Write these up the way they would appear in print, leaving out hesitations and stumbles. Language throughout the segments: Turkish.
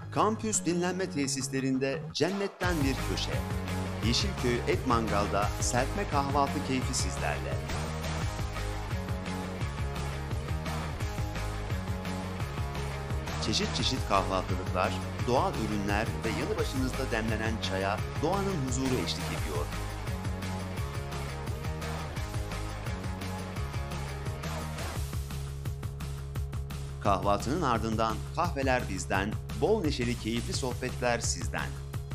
Kampüs dinlenme tesislerinde cennetten bir köşe. Yeşilköy Et Mangal'da serpme kahvaltı keyfi sizlerle. Çeşit çeşit kahvaltılıklar, doğal ürünler ve yanı başınızda demlenen çaya doğanın huzuru eşlik ediyor. Kahvaltının ardından kahveler bizden, bol neşeli keyifli sohbetler sizden.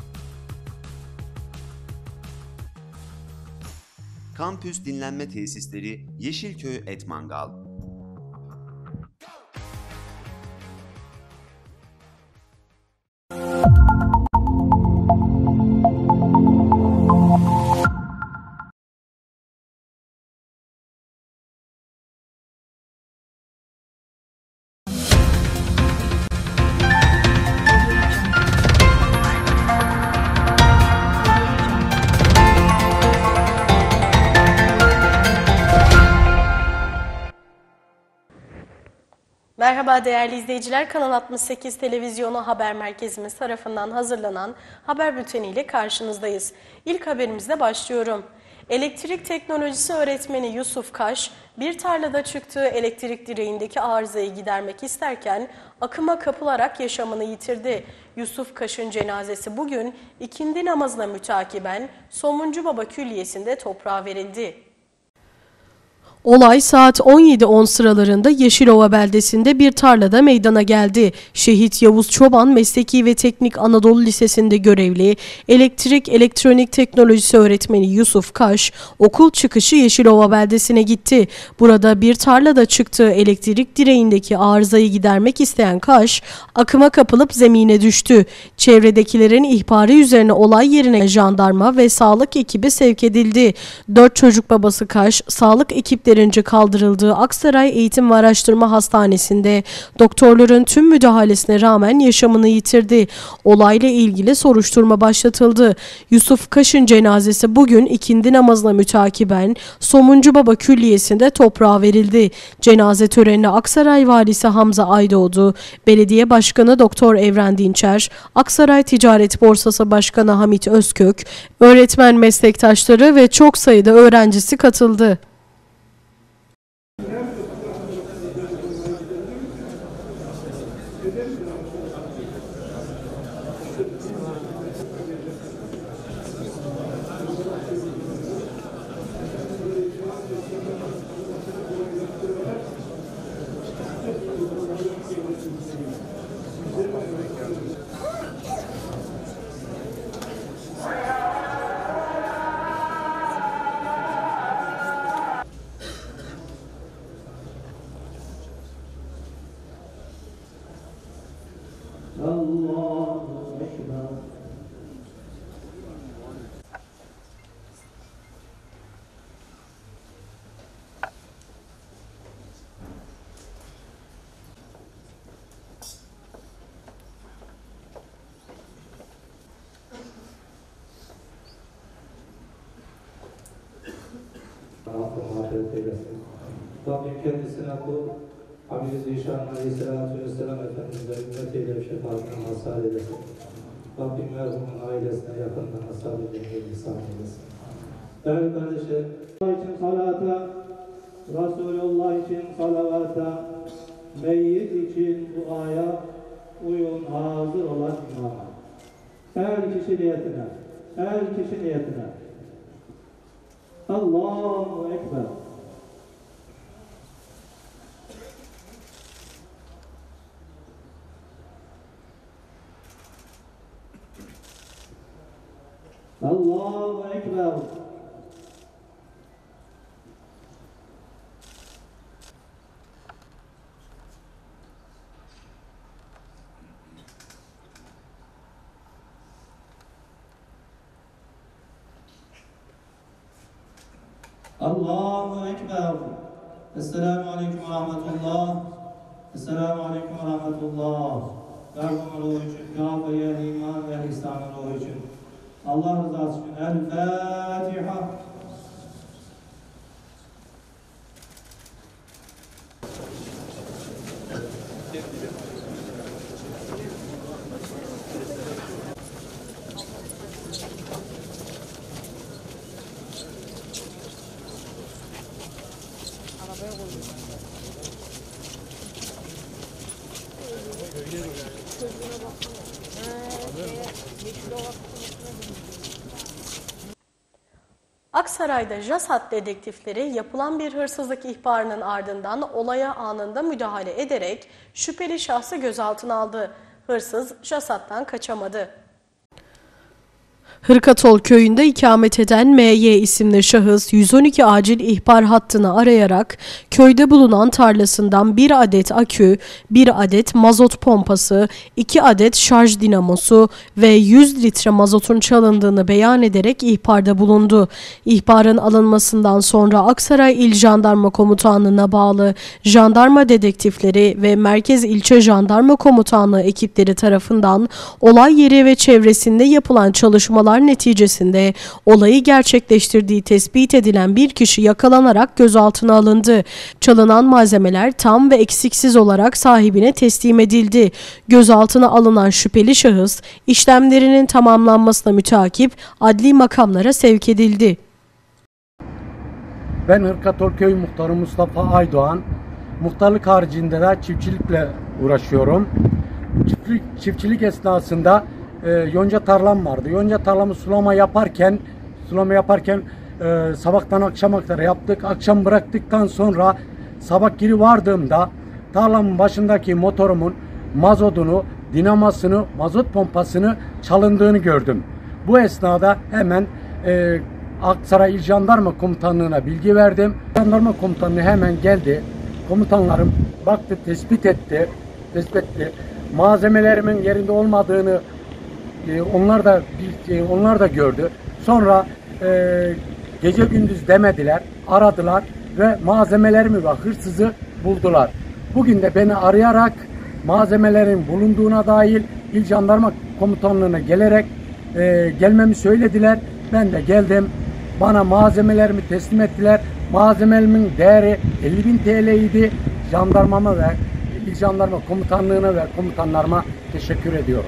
Kampüs dinlenme tesisleri Yeşilköy Et Mangal. Merhaba değerli izleyiciler, Kanal 68 Televizyonu Haber Merkezimiz tarafından hazırlanan haber bülteniyle karşınızdayız. İlk haberimizle başlıyorum. Elektrik teknolojisi öğretmeni Yusuf Kaş, bir tarlada çıktığı elektrik direğindeki arızayı gidermek isterken akıma kapılarak yaşamını yitirdi. Yusuf Kaş'ın cenazesi bugün ikindi namazına mütakiben Somuncu Baba Külliyesi'nde toprağa verildi. Olay saat 17:10 sıralarında Yeşilova beldesinde bir tarlada meydana geldi. Şehit Yavuz Çoban Mesleki ve Teknik Anadolu Lisesi'nde görevli elektrik elektronik teknolojisi öğretmeni Yusuf Kaş okul çıkışı Yeşilova beldesine gitti. Burada bir tarlada çıktığı elektrik direğindeki arızayı gidermek isteyen Kaş akıma kapılıp zemine düştü. Çevredekilerin ihbarı üzerine olay yerine jandarma ve sağlık ekibi sevk edildi. 4 çocuk babası Kaş sağlık ekipleri kaldırıldığı Aksaray Eğitim ve Araştırma Hastanesi'nde doktorların tüm müdahalesine rağmen yaşamını yitirdi. Olayla ilgili soruşturma başlatıldı. Yusuf Kaş'ın cenazesi bugün ikindi namazına mütakiben Somuncu Baba Külliyesi'nde toprağa verildi. Cenaze törenine Aksaray Valisi Hamza Aydoğdu, Belediye Başkanı Doktor Evren Dinçer, Aksaray Ticaret Borsası Başkanı Hamit Özkök, öğretmen meslektaşları ve çok sayıda öğrencisi katıldı. Rabbim kendisine kul, Habib-i Zişan Aleyhisselatü Vesselam Efendimiz'e ümmetiyle şefaatine mazhar eylesin. Rabbim merhumun ailesine yakından mazhar edilmeyi ihsan eylesin. Değerli kardeşlerim, Allah için salata, Resulullah için salavata, meyyit için duaya uyun hazır olan imama. Her kişi niyetine, her kişi niyetine. Allahu Ekber. Allahu Ekber. Allahu Ekber. Esselamu Aleyküm ve Rahmetullah. Esselamu Aleyküm ve Rahmetullah. Merhumun ruhu için, kâfeye, iman ve İslam'ın ruhu için. Allah rızası için. El Fatiha. Aksaray'da JASAT dedektifleri yapılan bir hırsızlık ihbarının ardından olaya anında müdahale ederek şüpheli şahsı gözaltına aldı. Hırsız JASAT'tan kaçamadı. Hırkatol köyünde ikamet eden M.Y. isimli şahıs 112 acil ihbar hattını arayarak köyde bulunan tarlasından 1 adet akü, 1 adet mazot pompası, 2 adet şarj dinamosu ve 100 litre mazotun çalındığını beyan ederek ihbarda bulundu. İhbarın alınmasından sonra Aksaray İl Jandarma Komutanlığı'na bağlı jandarma dedektifleri ve Merkez İlçe Jandarma Komutanlığı ekipleri tarafından olay yeri ve çevresinde yapılan çalışmalar neticesinde olayı gerçekleştirdiği tespit edilen bir kişi yakalanarak gözaltına alındı. Çalınan malzemeler tam ve eksiksiz olarak sahibine teslim edildi. Gözaltına alınan şüpheli şahıs işlemlerinin tamamlanmasına müteakip adli makamlara sevk edildi. Ben Hırkatol Köy Muhtarı Mustafa Aydoğan. Muhtarlık haricinde de çiftçilikle uğraşıyorum. Çiftçilik esnasında yonca tarlam vardı. Yonca tarlamı sulama yaparken sabahtan akşama kadar yaptık. Akşam bıraktıktan sonra sabah geri vardığımda tarlamın başındaki motorumun mazotunu, dinamasını, mazot pompasını çalındığını gördüm. Bu esnada hemen Aksaray İl Jandarma Komutanlığı'na bilgi verdim. Jandarma Komutanlığı hemen geldi. Komutanlarım baktı, tespit etti. Malzemelerimin yerinde olmadığını onlar da gördü. Sonra gece gündüz demediler, aradılar ve malzemelerimi ve hırsızı buldular. Bugün de beni arayarak malzemelerin bulunduğuna dair İl Jandarma Komutanlığı'na gelerek gelmemi söylediler. Ben de geldim. Bana malzemelerimi teslim ettiler. Malzemelerimin değeri 50.000 TL idi. Jandarmama ve İl Jandarma Komutanlığı'na ve komutanlarıma teşekkür ediyorum.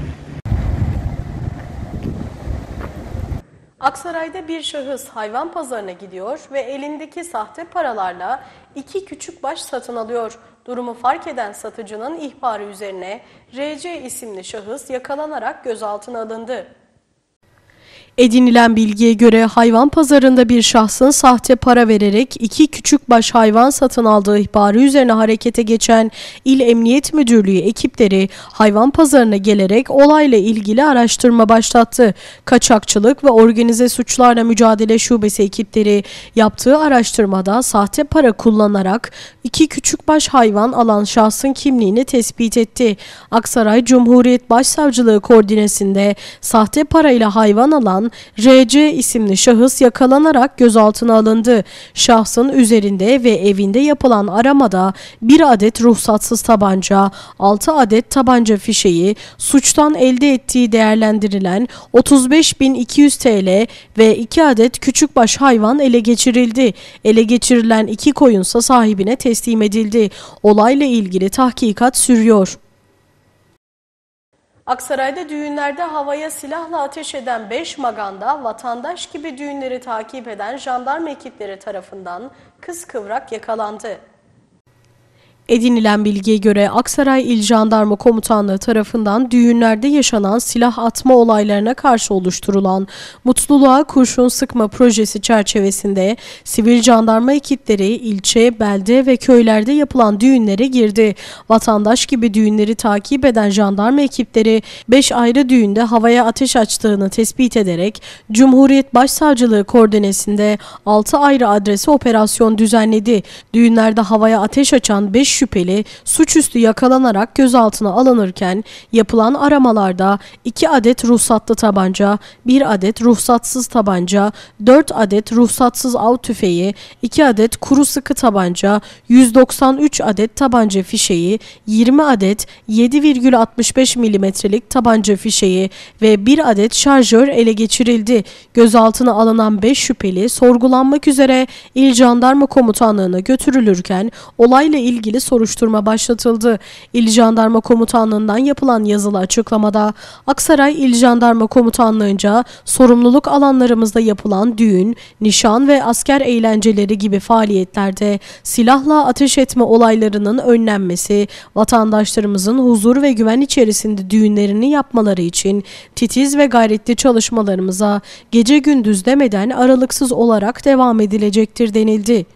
Aksaray'da bir şahıs hayvan pazarına gidiyor ve elindeki sahte paralarla 2 küçükbaş satın alıyor. Durumu fark eden satıcının ihbarı üzerine R.C. isimli şahıs yakalanarak gözaltına alındı. Edinilen bilgiye göre hayvan pazarında bir şahsın sahte para vererek 2 küçükbaş hayvan satın aldığı ihbarı üzerine harekete geçen İl Emniyet Müdürlüğü ekipleri hayvan pazarına gelerek olayla ilgili araştırma başlattı. Kaçakçılık ve Organize Suçlarla Mücadele Şubesi ekipleri yaptığı araştırmada sahte para kullanarak 2 küçükbaş hayvan alan şahsın kimliğini tespit etti. Aksaray Cumhuriyet Başsavcılığı koordinesinde sahte parayla hayvan alan R.C. isimli şahıs yakalanarak gözaltına alındı. Şahsın üzerinde ve evinde yapılan aramada 1 adet ruhsatsız tabanca, 6 adet tabanca fişeği, suçtan elde ettiği değerlendirilen 35.200 TL ve 2 adet küçükbaş hayvan ele geçirildi. Ele geçirilen 2 koyunsa sahibine teslim edildi. Olayla ilgili tahkikat sürüyor. Aksaray'da düğünlerde havaya silahla ateş eden 5 maganda vatandaş gibi düğünleri takip eden jandarma ekipleri tarafından kıskıvrak yakalandı. Edinilen bilgiye göre Aksaray İl Jandarma Komutanlığı tarafından düğünlerde yaşanan silah atma olaylarına karşı oluşturulan Mutluluğa Kurşun Sıkma projesi çerçevesinde sivil jandarma ekipleri ilçe, belde ve köylerde yapılan düğünlere girdi. Vatandaş gibi düğünleri takip eden jandarma ekipleri 5 ayrı düğünde havaya ateş açtığını tespit ederek Cumhuriyet Başsavcılığı koordinesinde 6 ayrı adrese operasyon düzenledi. Düğünlerde havaya ateş açan 5 şüpheli suçüstü yakalanarak gözaltına alınırken yapılan aramalarda 2 adet ruhsatlı tabanca, 1 adet ruhsatsız tabanca, 4 adet ruhsatsız av tüfeği, 2 adet kuru sıkı tabanca, 193 adet tabanca fişeği, 20 adet 7,65 milimetrelik tabanca fişeği ve 1 adet şarjör ele geçirildi. Gözaltına alınan 5 şüpheli sorgulanmak üzere İl Jandarma Komutanlığı'na götürülürken olayla ilgili soruşturma başlatıldı. İl Jandarma Komutanlığı'ndan yapılan yazılı açıklamada Aksaray İl Jandarma Komutanlığı'nca sorumluluk alanlarımızda yapılan düğün, nişan ve asker eğlenceleri gibi faaliyetlerde silahla ateş etme olaylarının önlenmesi, vatandaşlarımızın huzur ve güven içerisinde düğünlerini yapmaları için titiz ve gayretli çalışmalarımıza gece gündüz demeden aralıksız olarak devam edilecektir denildi.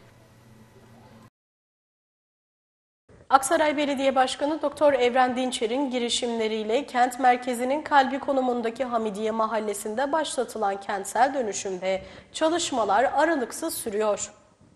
Aksaray Belediye Başkanı Doktor Evren Dinçer'in girişimleriyle kent merkezinin kalbi konumundaki Hamidiye Mahallesi'nde başlatılan kentsel dönüşümde çalışmalar aralıksız sürüyor.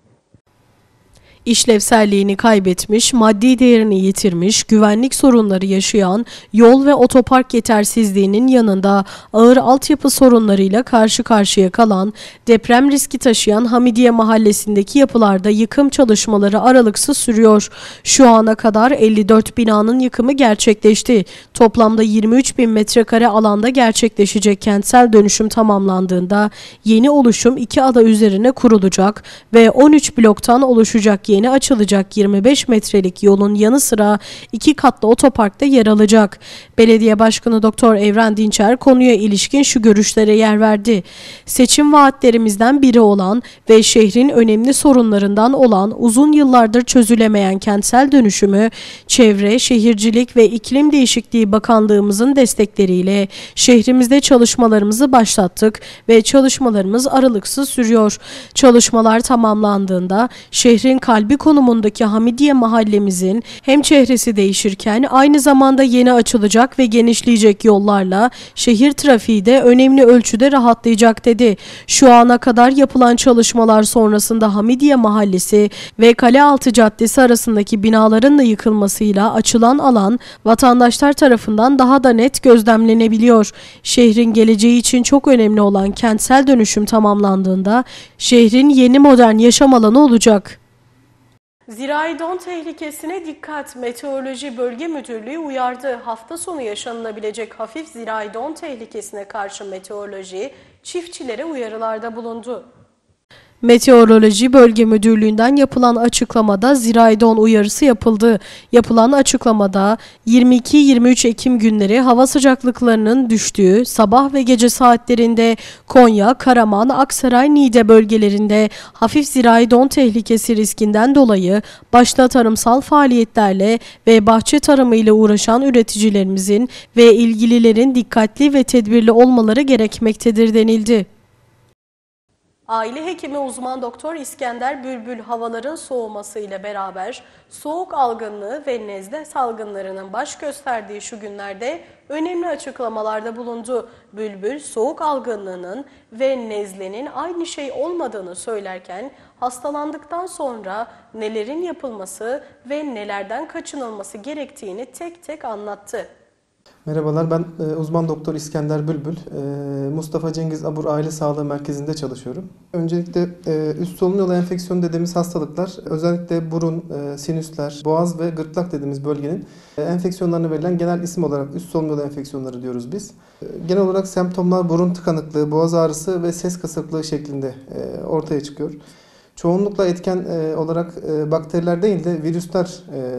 İşlevselliğini kaybetmiş, maddi değerini yitirmiş, güvenlik sorunları yaşayan, yol ve otopark yetersizliğinin yanında ağır altyapı sorunlarıyla karşı karşıya kalan, deprem riski taşıyan Hamidiye Mahallesi'ndeki yapılarda yıkım çalışmaları aralıksız sürüyor. Şu ana kadar 54 binanın yıkımı gerçekleşti. Toplamda 23 bin metrekare alanda gerçekleşecek kentsel dönüşüm tamamlandığında yeni oluşum 2 ada üzerine kurulacak ve 13 bloktan oluşacak yeni açılacak 25 metrelik yolun yanı sıra 2 katlı otoparkta yer alacak. Belediye Başkanı Doktor Evren Dinçer konuya ilişkin şu görüşlere yer verdi. Seçim vaatlerimizden biri olan ve şehrin önemli sorunlarından olan uzun yıllardır çözülemeyen kentsel dönüşümü Çevre, Şehircilik ve İklim Değişikliği Bakanlığımızın destekleriyle şehrimizde çalışmalarımızı başlattık ve çalışmalarımız aralıksız sürüyor. Çalışmalar tamamlandığında şehrin kalbi konumundaki Hamidiye mahallemizin hem çehresi değişirken aynı zamanda yeni açılacak ve genişleyecek yollarla şehir trafiği de önemli ölçüde rahatlayacak dedi. Şu ana kadar yapılan çalışmalar sonrasında Hamidiye Mahallesi ve Kalealtı Caddesi arasındaki binaların da yıkılmasıyla açılan alan vatandaşlar tarafından daha da net gözlemlenebiliyor. Şehrin geleceği için çok önemli olan kentsel dönüşüm tamamlandığında şehrin yeni modern yaşam alanı olacak. Zirai don tehlikesine dikkat. Meteoroloji Bölge Müdürlüğü uyardı. Hafta sonu yaşanılabilecek hafif zirai don tehlikesine karşı meteoroloji çiftçilere uyarılarda bulundu. Meteoroloji Bölge Müdürlüğü'nden yapılan açıklamada zirai don uyarısı yapıldı. Yapılan açıklamada 22-23 Ekim günleri hava sıcaklıklarının düştüğü sabah ve gece saatlerinde Konya, Karaman, Aksaray, Niğde bölgelerinde hafif zirai don tehlikesi riskinden dolayı başta tarımsal faaliyetlerle ve bahçe tarımı ile uğraşan üreticilerimizin ve ilgililerin dikkatli ve tedbirli olmaları gerekmektedir denildi. Aile hekimi uzman doktor İskender Bülbül havaların soğumasıyla beraber soğuk algınlığı ve nezle salgınlarının baş gösterdiği şu günlerde önemli açıklamalarda bulundu. Bülbül soğuk algınlığının ve nezlenin aynı şey olmadığını söylerken hastalandıktan sonra nelerin yapılması ve nelerden kaçınılması gerektiğini tek tek anlattı. Merhabalar, ben uzman doktor İskender Bülbül. Mustafa Cengiz Abur Aile Sağlığı Merkezi'nde çalışıyorum. Öncelikle üst solunum yolu enfeksiyonu dediğimiz hastalıklar, özellikle burun, sinüsler, boğaz ve gırtlak dediğimiz bölgenin enfeksiyonlarına verilen genel isim olarak üst solunum yolu enfeksiyonları diyoruz biz. Genel olarak semptomlar burun tıkanıklığı, boğaz ağrısı ve ses kısıklığı şeklinde ortaya çıkıyor. Çoğunlukla etken olarak bakteriler değil de virüsler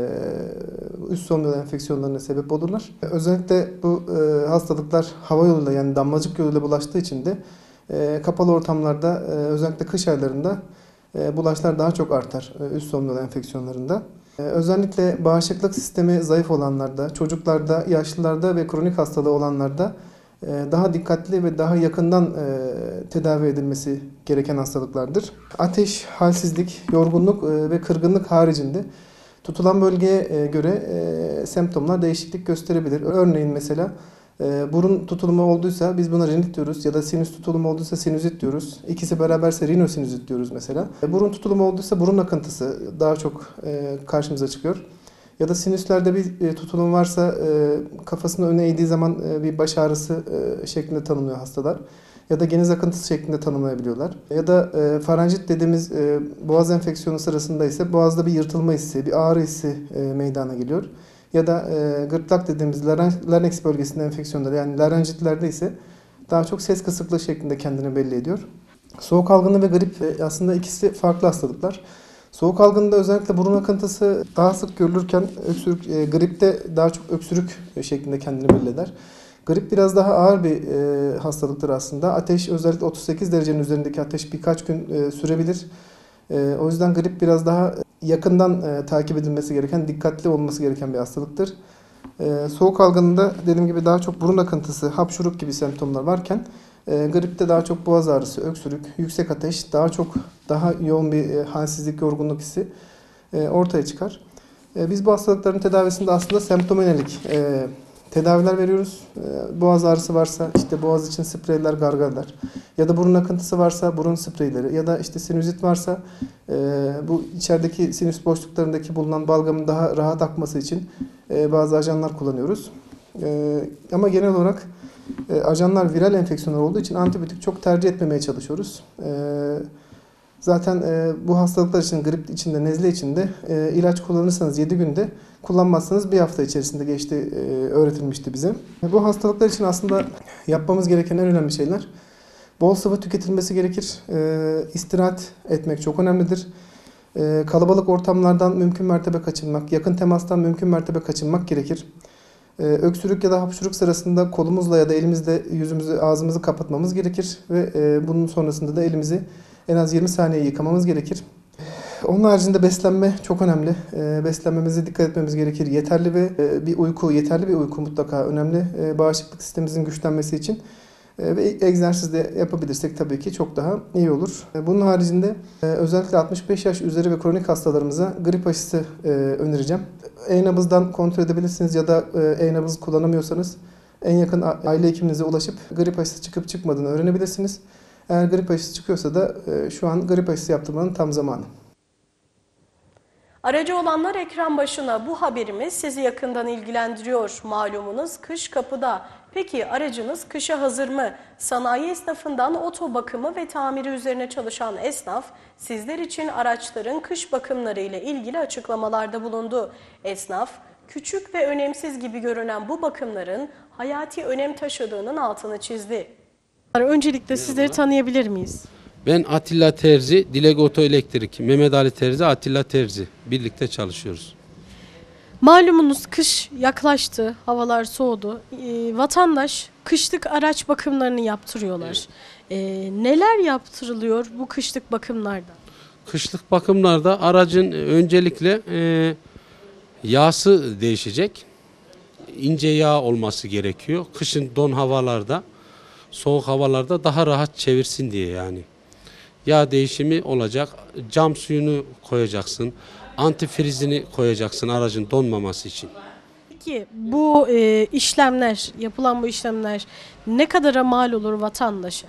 üst solunum yolu enfeksiyonlarına sebep olurlar. Özellikle bu hastalıklar hava yoluyla yani damlacık yoluyla bulaştığı için de kapalı ortamlarda özellikle kış aylarında bulaşlar daha çok artar üst solunum yolu enfeksiyonlarında. Özellikle bağışıklık sistemi zayıf olanlarda, çocuklarda, yaşlılarda ve kronik hastalığı olanlarda daha dikkatli ve daha yakından tedavi edilmesi gereken hastalıklardır. Ateş, halsizlik, yorgunluk ve kırgınlık haricinde tutulan bölgeye göre semptomlar değişiklik gösterebilir. Örneğin mesela burun tutulumu olduysa biz buna rinit diyoruz ya da sinüs tutulumu olduysa sinüzit diyoruz. İkisi beraberse rinosinüzit diyoruz mesela. Burun tutulumu olduysa burun akıntısı daha çok karşımıza çıkıyor. Ya da sinüslerde bir tutulum varsa kafasını öne eğdiği zaman bir baş ağrısı şeklinde tanımlıyor hastalar. Ya da geniz akıntısı şeklinde tanımlayabiliyorlar. Ya da faranjit dediğimiz boğaz enfeksiyonu sırasında ise boğazda bir yırtılma hissi, bir ağrı hissi meydana geliyor. Ya da gırtlak dediğimiz larynx bölgesinde enfeksiyonlar yani larenjitlerde ise daha çok ses kısıklığı şeklinde kendini belli ediyor. Soğuk algınlığı ve grip aslında ikisi farklı hastalıklar. Soğuk algınında özellikle burun akıntısı daha sık görülürken gripte daha çok öksürük şeklinde kendini belli eder. Grip biraz daha ağır bir hastalıktır aslında. Ateş özellikle 38 derecenin üzerindeki ateş birkaç gün sürebilir. O yüzden grip biraz daha yakından takip edilmesi gereken, dikkatli olması gereken bir hastalıktır. Soğuk algınında dediğim gibi daha çok burun akıntısı, hapşuruk gibi semptomlar varken gripte daha çok boğaz ağrısı, öksürük, yüksek ateş, daha yoğun bir halsizlik, yorgunluk hissi ortaya çıkar. Biz bu hastalıkların tedavisinde aslında semptoma yönelik tedaviler veriyoruz. Boğaz ağrısı varsa işte boğaz için spreyler, gargaralar ya da burun akıntısı varsa burun spreyleri ya da işte sinüzit varsa bu içerideki sinüs boşluklarındaki bulunan balgamın daha rahat akması için bazı ajanlar kullanıyoruz. Ama genel olarak ajanlar viral enfeksiyonlar olduğu için antibiyotik çok tercih etmemeye çalışıyoruz. Zaten bu hastalıklar için, grip içinde, nezle içinde ilaç kullanırsanız 7 günde, kullanmazsanız 1 hafta içerisinde geçti öğretilmişti bize. Bu hastalıklar için aslında yapmamız gereken en önemli şeyler bol sıvı tüketilmesi gerekir. İstirahat etmek çok önemlidir. Kalabalık ortamlardan mümkün mertebe kaçınmak, yakın temastan mümkün mertebe kaçınmak gerekir. Öksürük ya da hapşuruk sırasında kolumuzla ya da elimizle yüzümüzü, ağzımızı kapatmamız gerekir ve bunun sonrasında da elimizi en az 20 saniye yıkamamız gerekir. Onun haricinde beslenme çok önemli. Beslenmemize dikkat etmemiz gerekir. Yeterli bir uyku mutlaka önemli. Bağışıklık sistemimizin güçlenmesi için. Ve egzersiz de yapabilirsek tabii ki çok daha iyi olur. Bunun haricinde özellikle 65 yaş üzeri ve kronik hastalarımıza grip aşısı önereceğim. E-nabızdan kontrol edebilirsiniz ya da e-nabız kullanamıyorsanız en yakın aile hekiminize ulaşıp grip aşısı çıkıp çıkmadığını öğrenebilirsiniz. Eğer grip aşısı çıkıyorsa da şu an grip aşısı yaptırmanın tam zamanı. Aracı olanlar ekran başına, bu haberimiz sizi yakından ilgilendiriyor. Malumunuz kış kapıda. Peki aracınız kışa hazır mı? Sanayi esnafından oto bakımı ve tamiri üzerine çalışan esnaf, sizler için araçların kış bakımları ile ilgili açıklamalarda bulundu. Esnaf, küçük ve önemsiz gibi görünen bu bakımların hayati önem taşıdığının altını çizdi. Öncelikle sizleri tanıyabilir miyiz? Ben Atilla Terzi, Dilek Oto Elektrik, Mehmet Ali Terzi, Atilla Terzi. Birlikte çalışıyoruz. Malumunuz kış yaklaştı, havalar soğudu. Vatandaş kışlık araç bakımlarını yaptırıyorlar. Neler yaptırılıyor bu kışlık bakımlarda? Kışlık bakımlarda aracın öncelikle yağsı değişecek. İnce yağ olması gerekiyor. Kışın don havalarda, soğuk havalarda daha rahat çevirsin diye yani. Yağ değişimi olacak. Cam suyunu koyacaksın. Antifrizini koyacaksın aracın donmaması için. Peki bu yapılan bu işlemler ne kadara mal olur vatandaşa?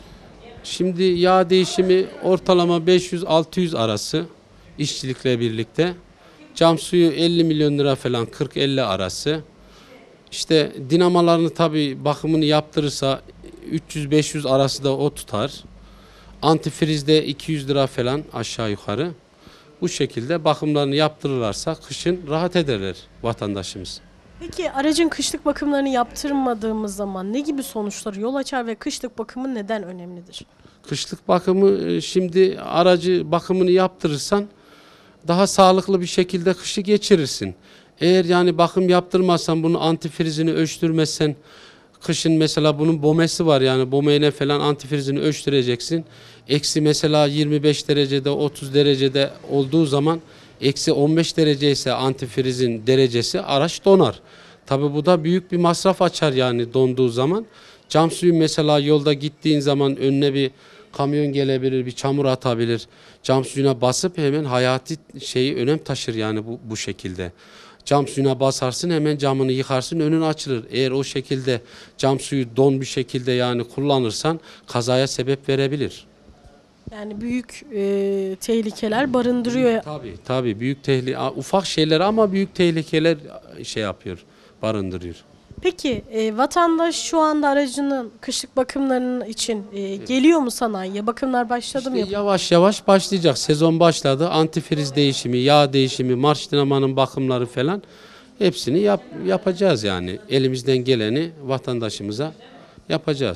Şimdi yağ değişimi ortalama 500-600 arası işçilikle birlikte. Cam suyu 50 milyon lira falan, 40-50 arası. İşte dinamalarını tabii bakımını yaptırırsa 300-500 arası da o tutar. Antifrizde 200 lira falan aşağı yukarı. Bu şekilde bakımlarını yaptırırlarsa kışın rahat ederler vatandaşımız. Peki aracın kışlık bakımlarını yaptırmadığımız zaman ne gibi sonuçları yol açar ve kışlık bakımı neden önemlidir? Kışlık bakımı, şimdi aracı bakımını yaptırırsan daha sağlıklı bir şekilde kışı geçirirsin. Eğer yani bakım yaptırmazsan, bunu antifrizini ölçtürmezsen, kışın mesela bunun bomesi var, yani bomeyine falan antifrizini ölçtüreceksin. Eksi mesela 25 derecede 30 derecede olduğu zaman eksi 15 derece ise antifrizin derecesi, araç donar. Tabi bu da büyük bir masraf açar yani donduğu zaman. Cam suyu mesela yolda gittiğin zaman önüne bir kamyon gelebilir, bir çamur atabilir. Cam suyuna basıp hemen hayati önem taşır yani bu şekilde. Cam suyuna basarsın, hemen camını yıkarsın, önün açılır. Eğer o şekilde cam suyu don bir şekilde yani kullanırsan kazaya sebep verebilir. Yani büyük tehlikeler barındırıyor. Tabii büyük tehlike, ufak şeyler ama büyük tehlikeler barındırıyor. Peki vatandaş şu anda aracının kışlık bakımlarının için geliyor mu sanayiye? Bakımlar başladı mı? Yavaş yavaş başlayacak. Sezon başladı. Antifriz değişimi, yağ değişimi, marş dinamanın bakımları falan hepsini yapacağız yani. Elimizden geleni vatandaşımıza yapacağız.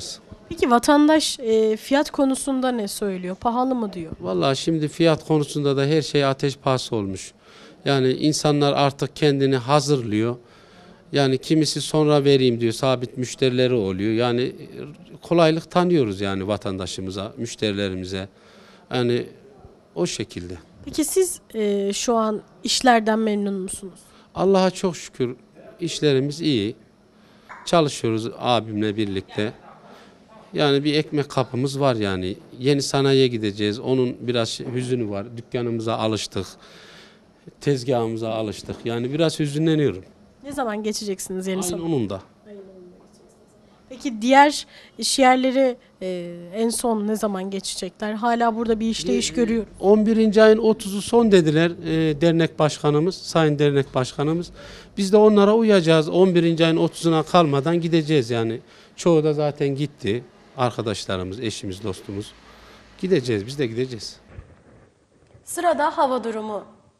Peki vatandaş fiyat konusunda ne söylüyor? Pahalı mı diyor? Vallahi şimdi fiyat konusunda da her şey ateş pahası olmuş. Yani insanlar artık kendini hazırlıyor. Yani kimisi sonra vereyim diyor, sabit müşterileri oluyor. Yani kolaylık tanıyoruz yani vatandaşımıza, müşterilerimize. Yani o şekilde. Peki siz şu an işlerden memnun musunuz? Allah'a çok şükür işlerimiz iyi. Çalışıyoruz abimle birlikte. Yani bir ekmek kapımız var yani. Yeni sanayiye gideceğiz. Onun biraz hüzünü var. Dükkanımıza alıştık. Tezgahımıza alıştık. Yani biraz hüzünleniyorum. Ne zaman geçeceksiniz yeni Aynen sanayi? onun da. Peki diğer iş yerleri en son ne zaman geçecekler? Hala burada bir işleyiş görüyor. 11. ayın 30'u son dediler dernek başkanımız, sayın dernek başkanımız. Biz de onlara uyacağız. 11. ayın 30'una kalmadan gideceğiz yani. Çoğu da zaten gitti. Arkadaşlarımız, eşimiz, dostumuz. Gideceğiz, biz de gideceğiz. Sırada hava durumu.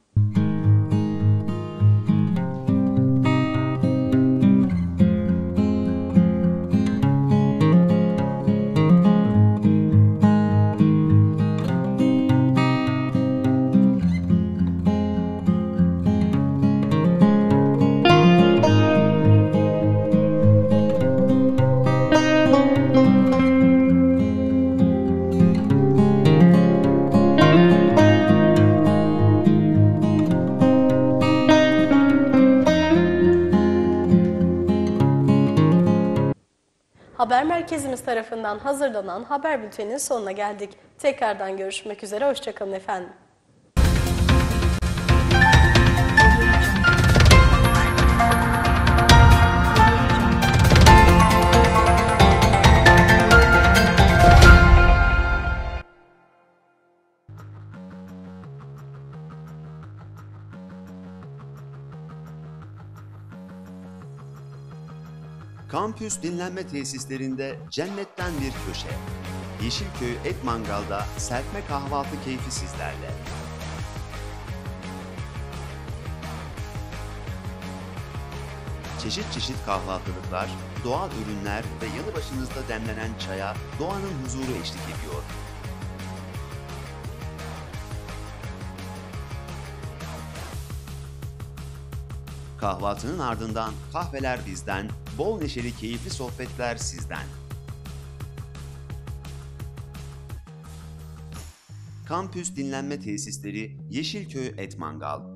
Haber merkezimiz tarafından hazırlanan haber bülteninin sonuna geldik. Tekrardan görüşmek üzere, hoşça kalın efendim. Kampüs dinlenme tesislerinde cennetten bir köşe. Yeşilköy Et Mangal'da serpme kahvaltı keyfi sizlerle. Çeşit çeşit kahvaltılıklar, doğal ürünler ve yanı başınızda demlenen çaya doğanın huzuru eşlik ediyor. Kahvaltının ardından kahveler bizden, bol neşeli keyifli sohbetler sizden. Kampüs dinlenme tesisleri Yeşilköy Et Mangal.